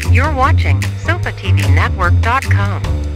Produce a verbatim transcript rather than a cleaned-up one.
You're watching Sofa T V Network dot com.